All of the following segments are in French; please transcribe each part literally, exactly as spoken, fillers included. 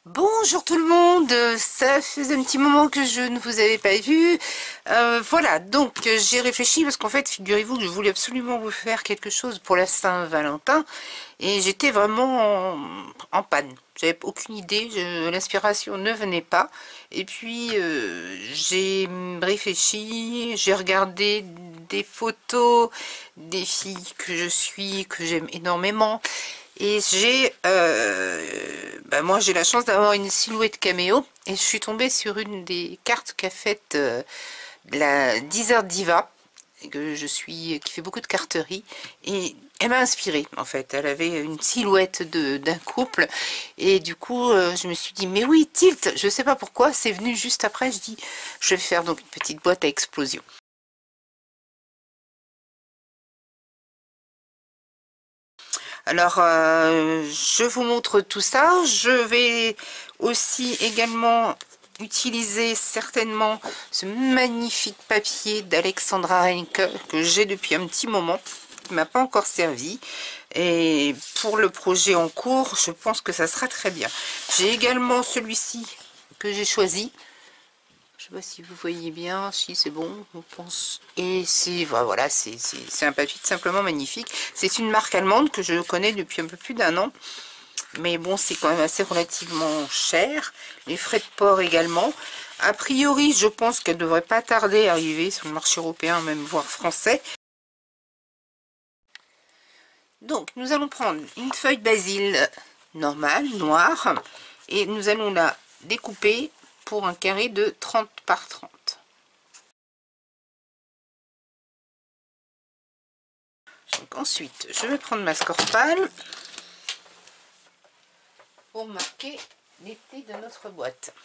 Bonjour tout le monde, ça faisait un petit moment que je ne vous avais pas vu. Euh, voilà, donc j'ai réfléchi parce qu'en fait, figurez-vous que je voulais absolument vous faire quelque chose pour la Saint-Valentin et j'étais vraiment en, en panne. J'avais aucune idée, l'inspiration ne venait pas. Et puis euh, j'ai réfléchi, j'ai regardé des photos des filles que je suis, que j'aime énormément. Et j'ai, euh, bah moi j'ai la chance d'avoir une silhouette caméo et je suis tombée sur une des cartes qu'a faite euh, la Desert Diva, que je suis, qui fait beaucoup de carterie, et elle m'a inspirée en fait. Elle avait une silhouette de d'un couple et du coup euh, je me suis dit mais oui tilt, je sais pas pourquoi, c'est venu juste après. Je dis je vais faire donc une petite boîte à explosion. Alors, euh, je vous montre tout ça. Je vais aussi également utiliser certainement ce magnifique papier d'Alexandra Reinke que j'ai depuis un petit moment, qui ne m'a pas encore servi. Et pour le projet en cours, je pense que ça sera très bien. J'ai également celui-ci que j'ai choisi. Je sais pas si vous voyez bien, si c'est bon, on pense. Et c'est voilà, c'est un papier simplement magnifique. C'est une marque allemande que je connais depuis un peu plus d'un an. Mais bon, c'est quand même assez relativement cher. Les frais de port également. A priori, je pense qu'elle ne devrait pas tarder à arriver sur le marché européen, même voire français. Donc, nous allons prendre une feuille de basil normale, noire. Et nous allons la découper pour un carré de trente par trente. Donc ensuite, je vais prendre ma scorpale pour marquer l'été de notre boîte.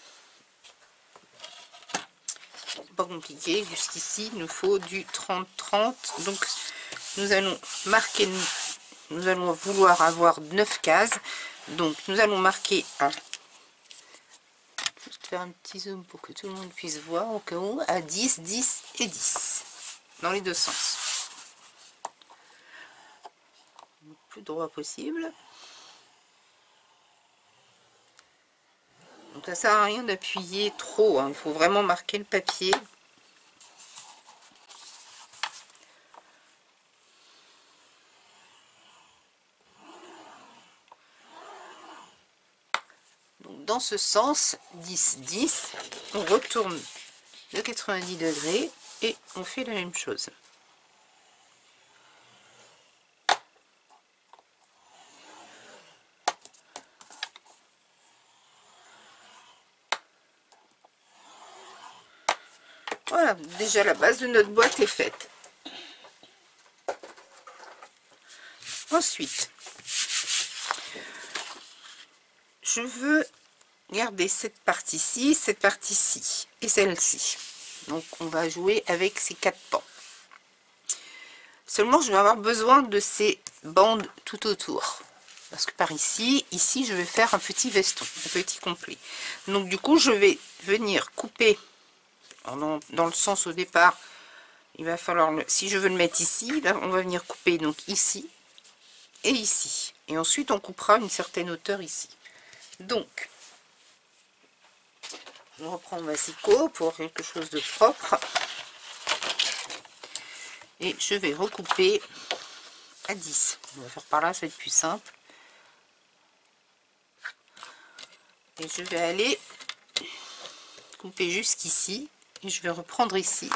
C'est pas compliqué, jusqu'ici il nous faut du trente trente. Donc nous allons marquer, nous allons vouloir avoir neuf cases. Donc nous allons marquer un. Juste faire un petit zoom pour que tout le monde puisse voir au cas où, à dix, dix et dix. Dans les deux sens. Le plus droit possible. Donc ça sert à rien d'appuyer trop, hein. Il faut vraiment marquer le papier. Donc dans ce sens, dix, dix, on retourne de quatre-vingt-dix degrés et on fait la même chose. Voilà, déjà la base de notre boîte est faite. Ensuite, je veux garder cette partie-ci, cette partie-ci et celle-ci. Donc on va jouer avec ces quatre pans. Seulement, je vais avoir besoin de ces bandes tout autour. Parce que par ici, ici, je vais faire un petit veston, un petit complet. Donc du coup, je vais venir couper dans, dans le sens au départ. Il va falloir, le, si je veux le mettre ici, là, on va venir couper donc ici et ici. Et ensuite, on coupera une certaine hauteur ici. Donc, je reprends ma sicot pour quelque chose de propre. Et je vais recouper à dix. On va faire par là, ça va être plus simple. Et je vais aller couper jusqu'ici. Et je vais reprendre ici.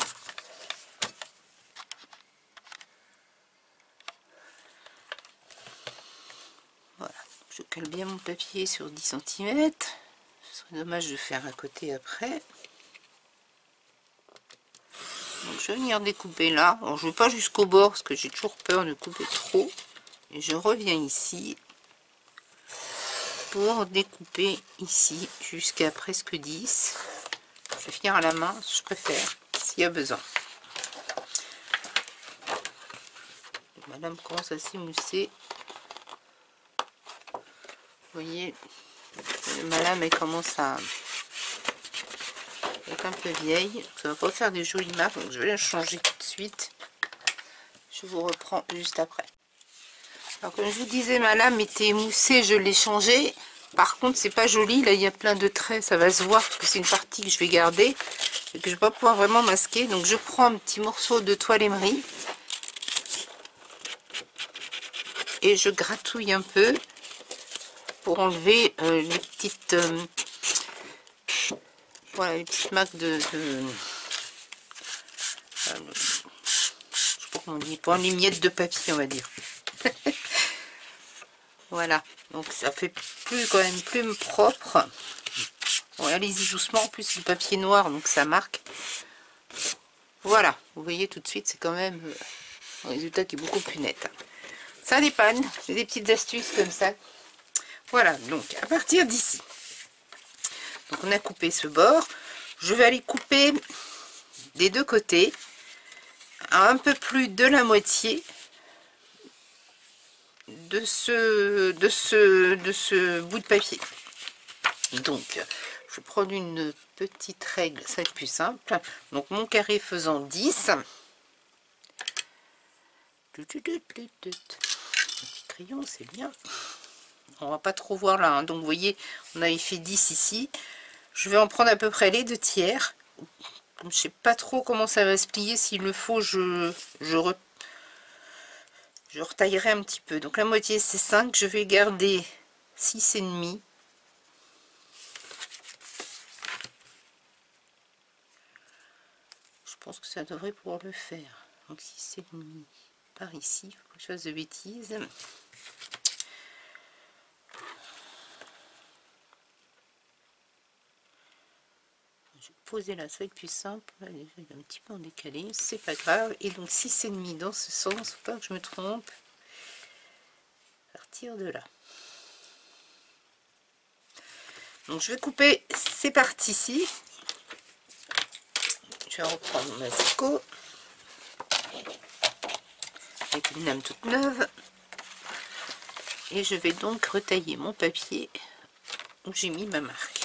Voilà. Je cale bien mon papier sur dix centimètres. Ce serait dommage de faire à côté après. Donc je vais venir découper là. Alors je ne vais pas jusqu'au bord parce que j'ai toujours peur de couper trop. Et je reviens ici pour découper ici jusqu'à presque dix. Je vais finir à la main, je préfère, s'il y a besoin. Madame commence à s'émousser. Vous voyez, ma lame elle commence à être un peu vieille. Ça va pas faire des jolies marques, donc je vais la changer tout de suite. Je vous reprends juste après. Alors comme je vous disais, ma lame était émoussée, je l'ai changée. Par contre, c'est pas joli. Là, il y a plein de traits. Ça va se voir parce que c'est une partie que je vais garder et que je vais pas pouvoir vraiment masquer. Donc, je prends un petit morceau de toile émerie et je gratouille un peu pour enlever euh, les petites euh, voilà, les petites marques de, de euh, je sais pas comment on dit, pour les miettes de papier, on va dire. Voilà, donc ça fait plus quand même plus propre. Bon, allez-y doucement, en plus le papier noir, donc ça marque. Voilà, vous voyez tout de suite, c'est quand même un résultat qui est beaucoup plus net. Ça dépanne, c'est des petites astuces comme ça. Voilà, donc à partir d'ici, donc on a coupé ce bord. Je vais aller couper des deux côtés, à un peu plus de la moitié de ce, de ce, de ce bout de papier. Donc, je vais prendre une petite règle, ça va être plus simple. Donc, mon carré faisant dix. Petit crayon, c'est bien. On va pas trop voir là, hein. Donc, vous voyez, on avait fait dix ici. Je vais en prendre à peu près les deux tiers. Je ne sais pas trop comment ça va se plier. S'il le faut, je, je, re, je retaillerai un petit peu. Donc, la moitié, c'est cinq. Je vais garder six et demi. Je pense que ça devrait pouvoir le faire. Donc six et demi par ici, il faut que je fasse de bêtises. Je vais poser là, ça va être plus simple. Là, déjà, il est un petit peu en décalé, c'est pas grave. Et donc six et demi dans ce sens, faut pas que je me trompe. À partir de là. Donc je vais couper ces parties-ci. Je vais reprendre mon asco avec une lame toute neuve. Et je vais donc retailler mon papier où j'ai mis ma marque.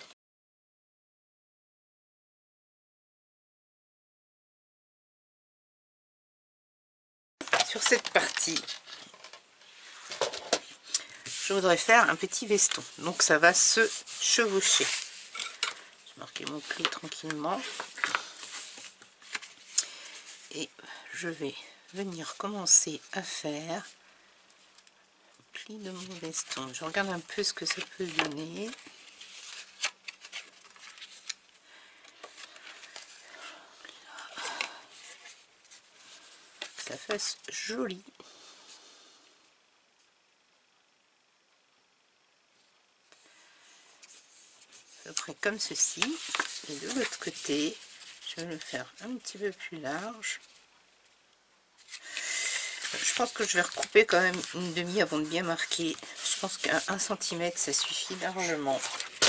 Sur cette partie, je voudrais faire un petit veston. Donc ça va se chevaucher. Je vais marquer mon pli tranquillement. Et je vais venir commencer à faire le pli de mon veston. Je regarde un peu ce que ça peut donner. Que ça fasse joli. À peu près comme ceci. Et de l'autre côté, je vais le faire un petit peu plus large. Je pense que je vais recouper quand même une demi avant de bien marquer. Je pense qu'un centimètre ça suffit largement.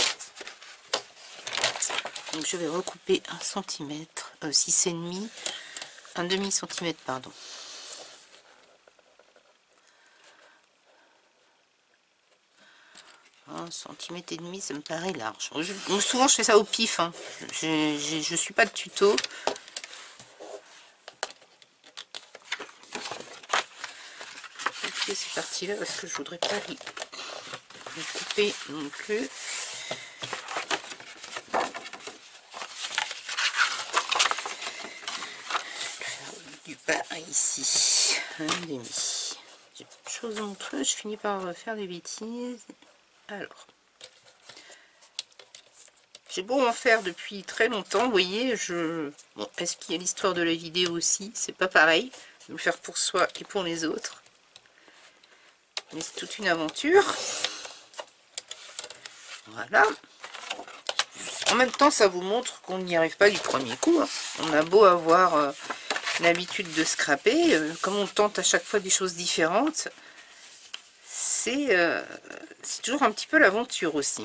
Donc je vais recouper un centimètre, euh, six et demi, un demi centimètre pardon. Un centimètre et demi, ça me paraît large. Je, souvent je fais ça au pif. Hein. Je, je, je suis pas de tuto. Cette partie là parce que je voudrais pas les couper non plus. Du pain ici, un demi. J'ai peu de choses entre eux, je finis par faire des bêtises. Alors, j'ai beau en faire depuis très longtemps, vous voyez, je. Bon, est-ce qu'il y a l'histoire de la vidéo aussi? C'est pas pareil de le faire pour soi et pour les autres. Mais c'est toute une aventure. Voilà. En même temps, ça vous montre qu'on n'y arrive pas du premier coup. Hein. On a beau avoir euh, l'habitude de scraper, euh, comme on tente à chaque fois des choses différentes, c'est euh, toujours un petit peu l'aventure aussi.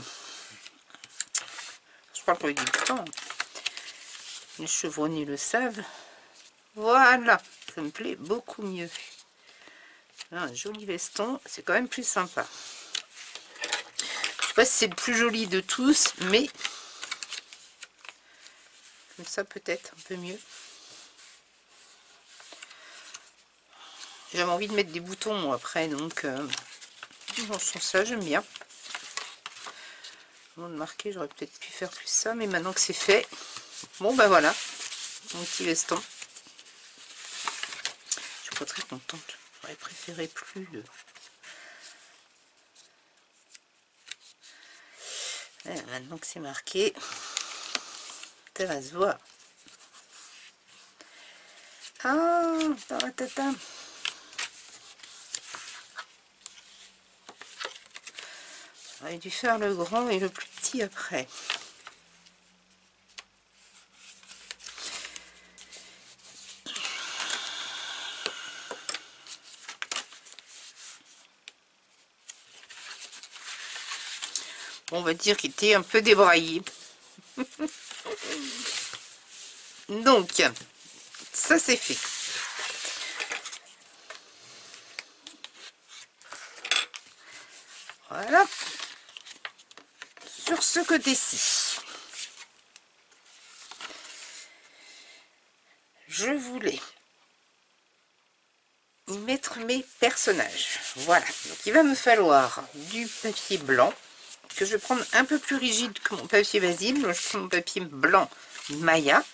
Je parle pour les débutants. Les chevronnés le savent. Voilà, ça me plaît beaucoup mieux. Un joli veston, c'est quand même plus sympa. Je sais pas si c'est le plus joli de tous, mais comme ça peut-être un peu mieux. J'avais envie de mettre des boutons moi, après, donc euh, bon, ça j'aime bien. Avant de marquer, j'aurais peut-être pu faire plus ça, mais maintenant que c'est fait, bon ben voilà, mon petit veston. Je suis pas très contente, j'aurais préféré plus de... Voilà, maintenant que c'est marqué, ça va se voir. Ah, taratata. J'aurais dû faire le grand et le plus petit après. On va dire qu'il était un peu débraillé. Donc, ça c'est fait. Voilà. Sur ce côté-ci, je voulais y mettre mes personnages. Voilà. Donc, il va me falloir du papier blanc, que je vais prendre un peu plus rigide que mon papier Basile. Je prends mon papier blanc Maya.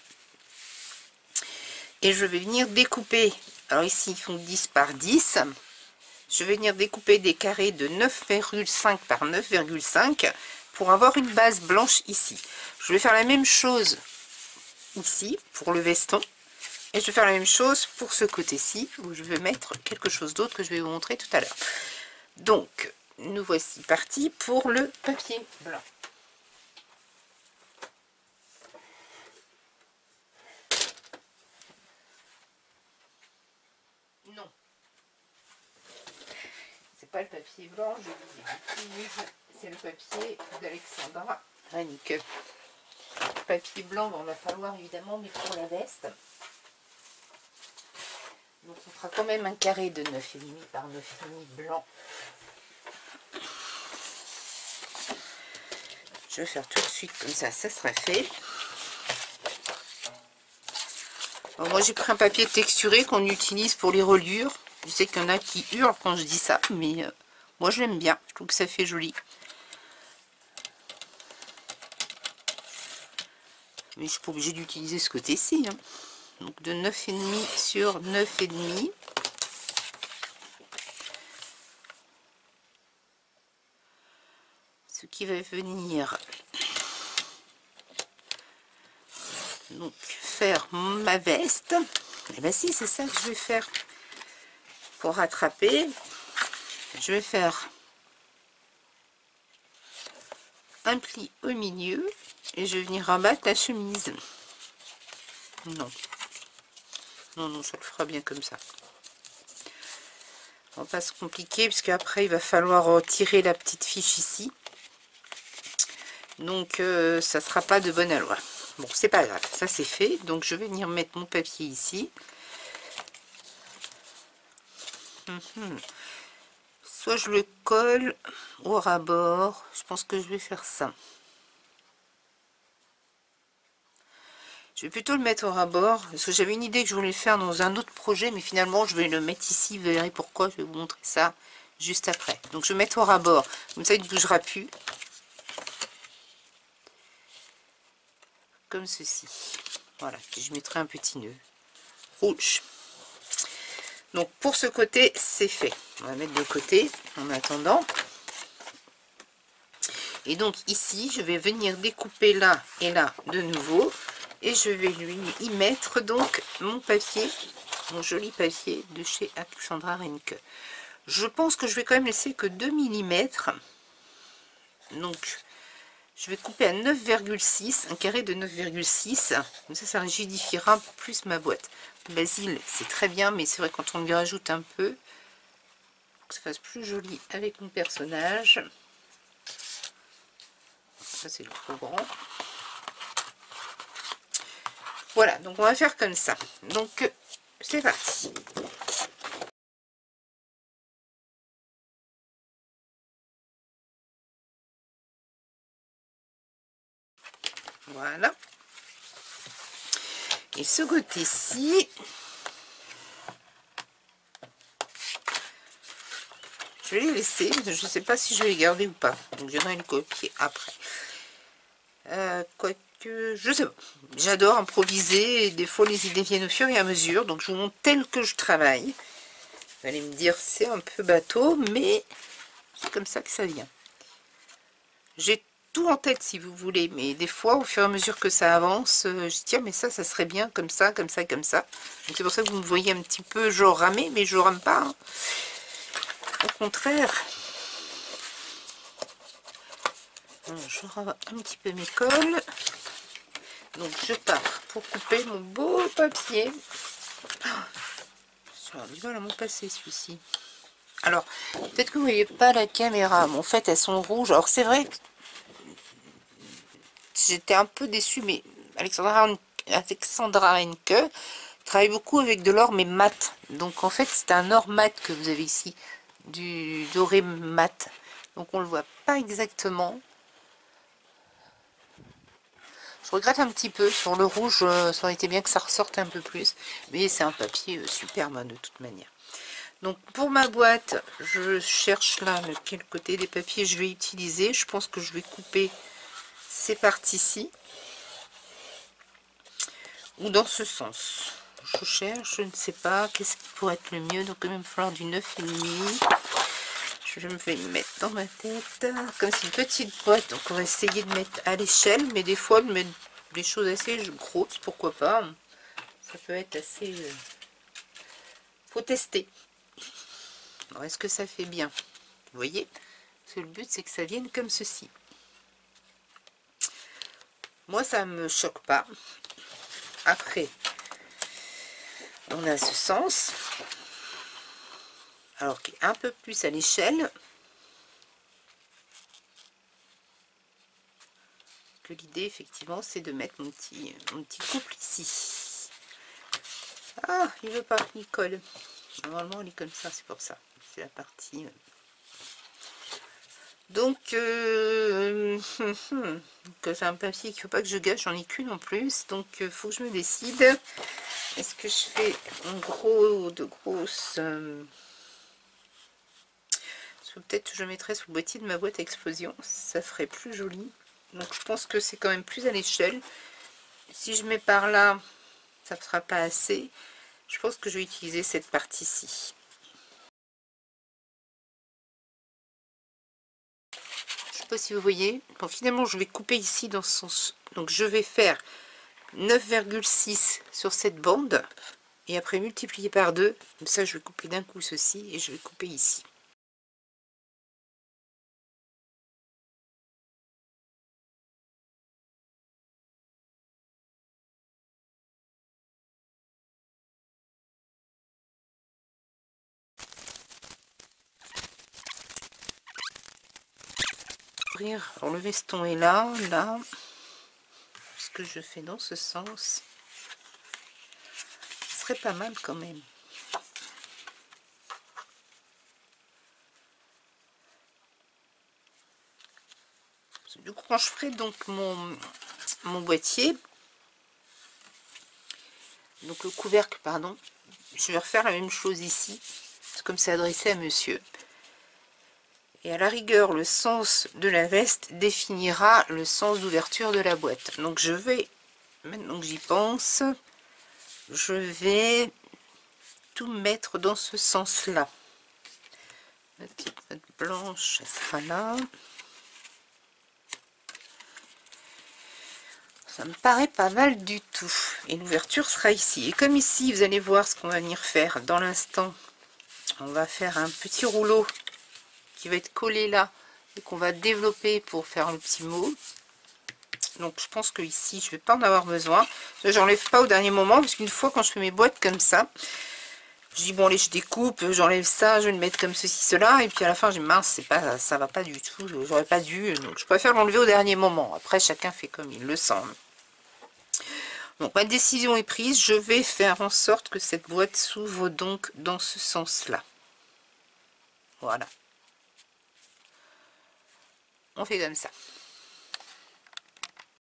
Et je vais venir découper. Alors ici, ils font dix par dix. Je vais venir découper des carrés de neuf virgule cinq par neuf virgule cinq pour avoir une base blanche ici. Je vais faire la même chose ici pour le veston. Et je vais faire la même chose pour ce côté-ci où je vais mettre quelque chose d'autre que je vais vous montrer tout à l'heure. Donc, nous voici partis pour le papier blanc. Non. C'est pas le papier blanc, je l'utilise. C'est le papier d'Alexandra Renike. Le papier blanc, il va falloir évidemment, mais pour la veste. Donc on fera quand même un carré de neuf virgule cinq par neuf virgule cinq blanc. Je vais faire tout de suite comme ça, ça sera fait. Alors moi j'ai pris un papier texturé qu'on utilise pour les reliures. Je sais qu'il y en a qui hurlent quand je dis ça, mais euh, moi je l'aime bien, je trouve que ça fait joli. Mais je suis pas obligée d'utiliser ce côté-ci. Hein. Donc de neuf virgule cinq sur neuf virgule cinq. Ce qui va venir donc faire ma veste. Et bien si, c'est ça que je vais faire pour rattraper. Je vais faire un pli au milieu et je vais venir rabattre la chemise. Non. Non, non, ça le fera bien comme ça. On va pas se compliquer puisque après il va falloir tirer la petite fiche ici. Donc euh, ça sera pas de bonne aloi. Bon, c'est pas grave, ça c'est fait. Donc je vais venir mettre mon papier ici. Mm-hmm. Soit je le colle au ras-bord. Je pense que je vais faire ça. Je vais plutôt le mettre au ras-bord. Parce que j'avais une idée que je voulais le faire dans un autre projet. Mais finalement, je vais le mettre ici. Vous verrez pourquoi. Je vais vous montrer ça juste après. Donc je vais mettre au ras-bord. Comme ça, il ne bougera plus. Comme ceci. Voilà. Puis je mettrai un petit nœud rouge. Donc pour ce côté, c'est fait. On va mettre de côté en attendant. Et donc ici, je vais venir découper là et là de nouveau. Et je vais lui y mettre donc mon papier, mon joli papier de chez Alexandra Renike. Je pense que je vais quand même laisser que deux millimètres. Donc je vais couper à neuf virgule six, un carré de neuf virgule six. Comme ça, ça rigidifiera plus ma boîte. Basile, c'est très bien, mais c'est vrai quand on lui rajoute un peu, que ça fasse plus joli avec mon personnage. Ça, c'est le trop grand. Voilà, donc on va faire comme ça. Donc, c'est parti. Voilà. Et ce côté-ci, je vais les laisser. Je ne sais pas si je vais les garder ou pas. Donc, je vais les copier après. Euh, quoique, je sais pas. J'adore improviser. Et des fois, les idées viennent au fur et à mesure. Donc, je vous montre tel que je travaille. Vous allez me dire, c'est un peu bateau, mais c'est comme ça que ça vient. J'ai tout en tête si vous voulez, mais des fois au fur et à mesure que ça avance, euh, je dis tiens mais ça ça serait bien comme ça, comme ça, comme ça. Donc c'est pour ça que vous me voyez un petit peu genre ramer, mais je rame pas, hein. Au contraire. Alors, je rame un petit peu mes cols. Donc je pars pour couper mon beau papier. Ça a du mal à m'en passer celui-ci. Alors peut-être que vous voyez pas la caméra, mais en fait elles sont rouges. Alors c'est vrai que j'étais un peu déçue, mais Alexandra, Alexandra Henke travaille beaucoup avec de l'or mais mat. Donc en fait c'est un or mat que vous avez ici, du doré mat. Donc on le voit pas exactement. Je regrette un petit peu sur le rouge, ça aurait été bien que ça ressorte un peu plus, mais c'est un papier superbe de toute manière. Donc pour ma boîte, je cherche là quel côté des papiers je vais utiliser. Je pense que je vais couper ces parties-ci ou dans ce sens. Je cherche, je ne sais pas qu'est-ce qui pourrait être le mieux. Donc il va me falloir du neuf virgule cinq. Je vais me mettre dans ma tête. Comme c'est une petite boîte, donc on va essayer de mettre à l'échelle, mais des fois de mettre des choses assez grosses, pourquoi pas. Ça peut être assez... Euh... faut tester. Alors est-ce que ça fait bien? Vous voyez? Parce que le but c'est que ça vienne comme ceci. Moi ça me choque pas. Après, on a ce sens, alors qui est un peu plus à l'échelle. Que l'idée, effectivement, c'est de mettre mon petit, mon petit couple ici. Ah, il veut pas, il colle. Normalement, il est comme ça, c'est pour ça. C'est la partie. Donc, euh, c'est un papier qu'il ne faut pas que je gâche, j'en ai qu'une en plus. Donc, il faut que je me décide. Est-ce que je fais en gros de grosses... Euh, peut-être que je mettrai sous le boîtier de ma boîte à explosion. Ça ferait plus joli. Donc, je pense que c'est quand même plus à l'échelle. Si je mets par là, ça ne sera pas assez. Je pense que je vais utiliser cette partie-ci. Je ne sais pas si vous voyez. Bon, finalement, je vais couper ici dans ce sens. Donc, je vais faire neuf virgule six sur cette bande. Et après, multiplier par deux. Comme ça, je vais couper d'un coup ceci. Et je vais couper ici. Alors, le veston est là, là. Ce que je fais dans ce sens, ce serait pas mal quand même. Du coup, quand je ferai donc mon, mon boîtier, donc le couvercle, pardon, je vais refaire la même chose ici, comme c'est adressé à monsieur. Et à la rigueur, le sens de la veste définira le sens d'ouverture de la boîte. Donc je vais, maintenant que j'y pense, je vais tout mettre dans ce sens-là. La petite note blanche, elle sera là. Ça me paraît pas mal du tout. Et l'ouverture sera ici. Et comme ici, vous allez voir ce qu'on va venir faire dans l'instant. On va faire un petit rouleau qui va être collé là et qu'on va développer pour faire le petit mot. Donc je pense que ici je vais pas en avoir besoin. J'enlève pas au dernier moment parce qu'une fois quand je fais mes boîtes comme ça, je dis bon allez je découpe, j'enlève ça, je vais le mettre comme ceci cela et puis à la fin je dis mince c'est pas ça va pas du tout, j'aurais pas dû. Donc je préfère l'enlever au dernier moment. Après chacun fait comme il le sent. Donc ma décision est prise, je vais faire en sorte que cette boîte s'ouvre donc dans ce sens là. Voilà. On fait comme ça.